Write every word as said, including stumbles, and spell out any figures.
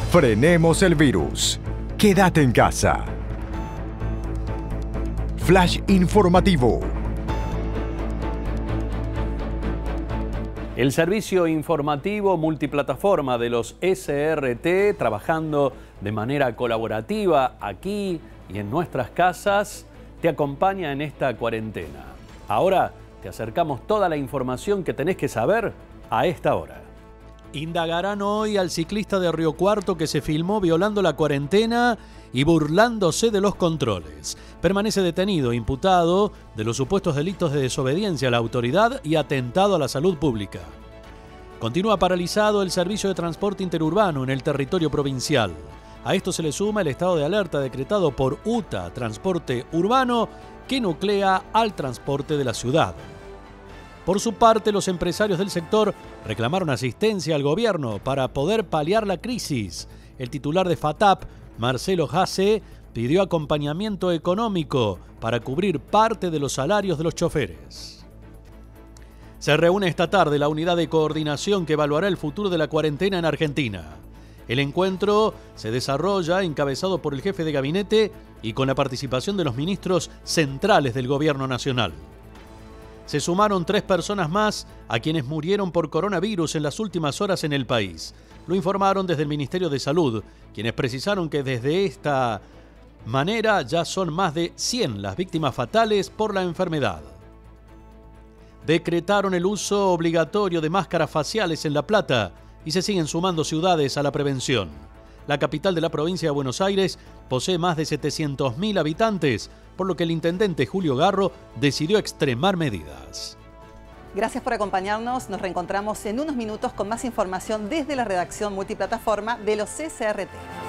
Frenemos el virus. Quédate en casa. Flash informativo. El servicio informativo multiplataforma de los S R T, trabajando de manera colaborativa aquí y en nuestras casas, te acompaña en esta cuarentena. Ahora te acercamos toda la información que tenés que saber a esta hora. Indagarán hoy al ciclista de Río Cuarto que se filmó violando la cuarentena y burlándose de los controles. Permanece detenido, imputado de los supuestos delitos de desobediencia a la autoridad y atentado a la salud pública. Continúa paralizado el servicio de transporte interurbano en el territorio provincial. A esto se le suma el estado de alerta decretado por U T A, Transporte Urbano, que nuclea al transporte de la ciudad. Por su parte, los empresarios del sector reclamaron asistencia al gobierno para poder paliar la crisis. El titular de FATAP, Marcelo Jase, pidió acompañamiento económico para cubrir parte de los salarios de los choferes. Se reúne esta tarde la unidad de coordinación que evaluará el futuro de la cuarentena en Argentina. El encuentro se desarrolla encabezado por el jefe de gabinete y con la participación de los ministros centrales del gobierno nacional. Se sumaron tres personas más a quienes murieron por coronavirus en las últimas horas en el país. Lo informaron desde el Ministerio de Salud, quienes precisaron que desde esta manera ya son más de cien las víctimas fatales por la enfermedad. Decretaron el uso obligatorio de máscaras faciales en La Plata y se siguen sumando ciudades a la prevención. La capital de la provincia de Buenos Aires posee más de setecientos mil habitantes, por lo que el intendente Julio Garro decidió extremar medidas. Gracias por acompañarnos. Nos reencontramos en unos minutos con más información desde la redacción multiplataforma de los S R T.